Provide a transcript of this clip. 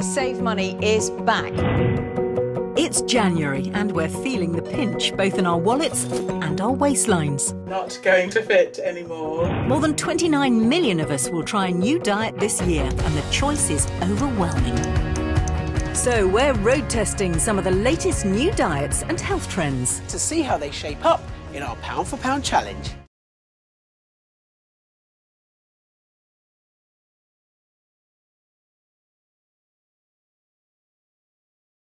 Save Money is back. It's January and we're feeling the pinch both in our wallets and our waistlines. Not going to fit anymore. More than 29 million of us will try a new diet this year and the choice is overwhelming. So we're road testing some of the latest new diets and health trends. To see how they shape up in our pound for pound challenge.